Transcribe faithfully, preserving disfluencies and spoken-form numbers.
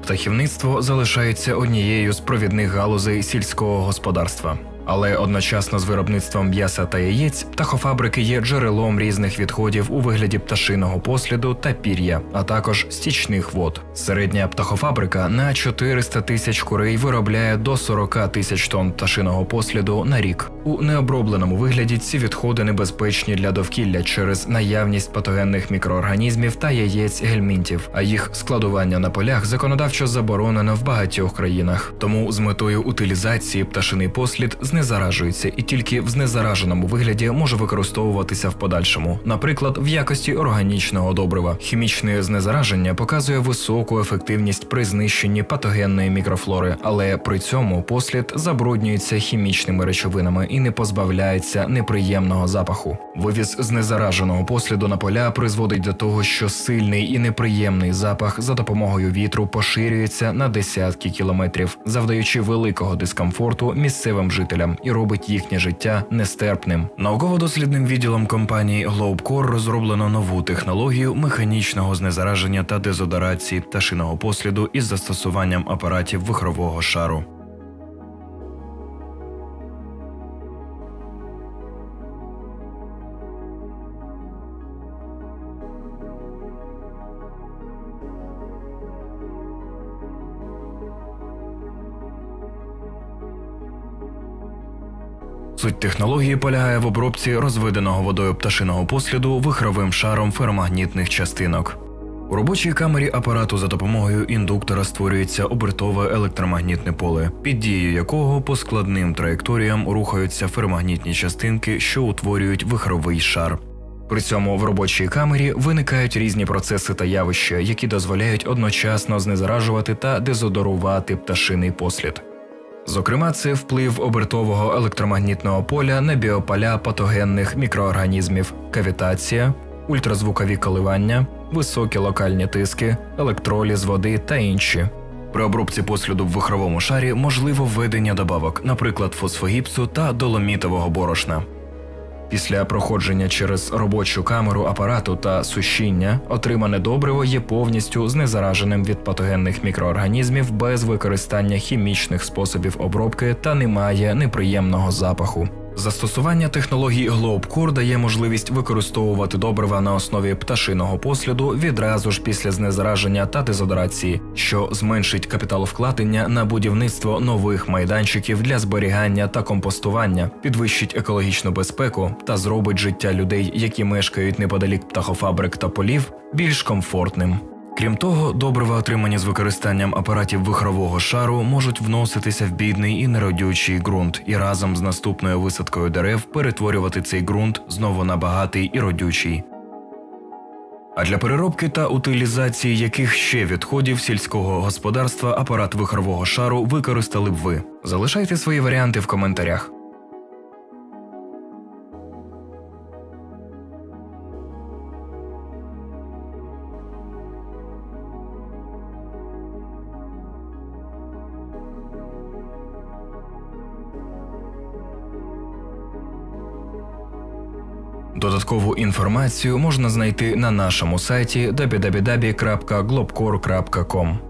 Птахівництво залишається однією з провідних галузей сільського господарства. Але одночасно з виробництвом м'яса та яєць птахофабрики є джерелом різних відходів у вигляді пташиного посліду та пір'я, а також стічних вод. Середня птахофабрика на чотириста тисяч курей виробляє до сорока тисяч тонн пташиного посліду на рік. У необробленому вигляді ці відходи небезпечні для довкілля через наявність патогенних мікроорганізмів та яєць гельмінтів, а їх складування на полях законодавчо заборонено в багатьох країнах. Тому з метою утилізації пташиний послід знезаражується і тільки в знезараженому вигляді може використовуватися в подальшому, наприклад, в якості органічного добрива. Хімічне знезараження показує високу ефективність при знищенні патогенної мікрофлори, але при цьому послід забруднюється хімічними речовинами і не позбавляється неприємного запаху. Вивіз знезараженого посліду на поля призводить до того, що сильний і неприємний запах за допомогою вітру поширюється на десятки кілометрів, завдаючи великого дискомфорту місцевим жителям і робить їхнє життя нестерпним. Науково-дослідним відділом компанії Globcore розроблено нову технологію механічного знезараження та дезодорації пташиного посліду із застосуванням апаратів вихрового шару. Суть технології полягає в обробці розведеного водою пташиного посліду вихровим шаром ферромагнітних частинок. У робочій камері апарату за допомогою індуктора створюється обертове електромагнітне поле, під дією якого по складним траєкторіям рухаються ферромагнітні частинки, що утворюють вихровий шар. При цьому в робочій камері виникають різні процеси та явища, які дозволяють одночасно знезаражувати та дезодорувати пташиний послід. Зокрема, це вплив обертового електромагнітного поля на біополя патогенних мікроорганізмів, кавітація, ультразвукові коливання, високі локальні тиски, електроліз води та інші. При обробці посліду в вихровому шарі можливо введення добавок, наприклад, фосфогіпсу та доломітового борошна. Після проходження через робочу камеру апарату та сушіння отримане добриво є повністю знезараженим від патогенних мікроорганізмів без використання хімічних способів обробки та не має неприємного запаху. Застосування технологій Globcore дає можливість використовувати добрива на основі пташиного посліду відразу ж після знезараження та дезодорації, що зменшить капіталовкладення на будівництво нових майданчиків для зберігання та компостування, підвищить екологічну безпеку та зробить життя людей, які мешкають неподалік птахофабрик та полів, більш комфортним. Крім того, добрива, отримані з використанням апаратів вихрового шару, можуть вноситися в бідний і неродючий ґрунт і разом з наступною висадкою дерев перетворювати цей ґрунт знову на багатий і родючий. А для переробки та утилізації яких ще відходів сільського господарства апарат вихрового шару використали б ви? Залишайте свої варіанти в коментарях. Додаткову інформацію можна знайти на нашому сайті дабл ю дабл ю дабл ю крапка глобкор крапка ком.